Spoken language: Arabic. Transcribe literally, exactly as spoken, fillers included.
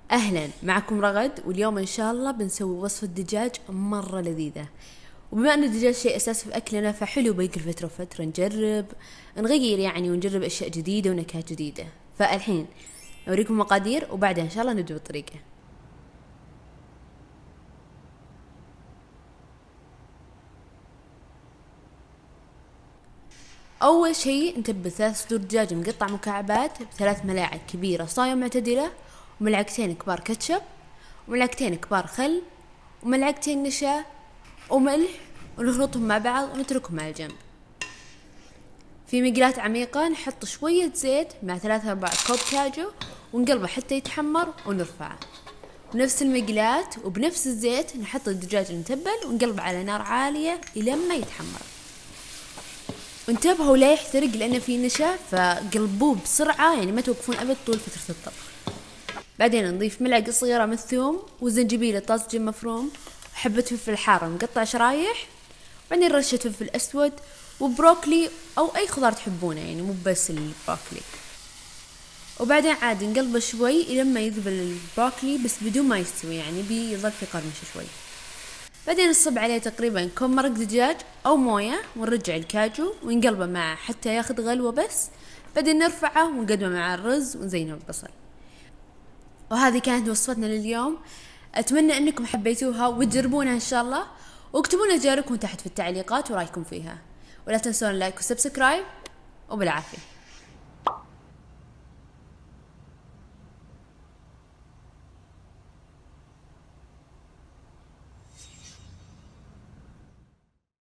اهلا، معكم رغد. واليوم ان شاء الله بنسوي وصفة دجاج مرة لذيذة. وبما ان الدجاج شيء اساسي في اكلنا فحلو بين كل فترة وفترة نجرب نغير يعني ونجرب اشياء جديدة ونكهات جديدة. فالحين اوريكم المقادير وبعدها ان شاء الله نبدأ بالطريقة. اول شيء نتبل ثلاث صدور دجاج مقطع مكعبات بثلاث ملاعق كبيرة صاية معتدلة، وملعقتين كبار كاتشب، وملعقتين كبار خل، وملعقتين نشا وملح، ونخلطهم مع بعض ونتركهم على جنب. في مقلاة عميقة نحط شوية زيت مع ثلاثة أرباع كوب كاجو ونقلبه حتى يتحمر ونرفعه. ونفس المقلاة وبنفس الزيت نحط الدجاج المتبل ونقلبه على نار عالية لما يتحمر. وانتبهوا لا يحترق لأنه فيه نشا، فقلبوه بسرعة يعني ما توقفون أبد طول فترة الطبخ. بعدين نضيف ملعقة صغيرة من الثوم وزنجبيل طازج مفروم وحبة فلفل حارة مقطع شرايح، بعدين رشة فلفل أسود وبروكلي أو أي خضار تحبونه يعني مو بس البروكلي. وبعدين عادي نقلبه شوي لما يذبل البروكلي بس بدون ما يستوي، يعني بيظل في قرمشة شوي. بعدين نصب عليه تقريبا كوب مرق دجاج أو موية ونرجع الكاجو ونقلبه معه حتى ياخذ غلوة بس. بعدين نرفعه ونقدمه مع الرز ونزينه بالبصل. وهذه كانت وصفتنا لليوم. أتمنى أنكم حبيتوها وتجربونها إن شاء الله، واكتبوا لنا تجاربكم تحت في التعليقات ورايكم فيها، ولا تنسون لايك وسبسكرايب، وبالعافية.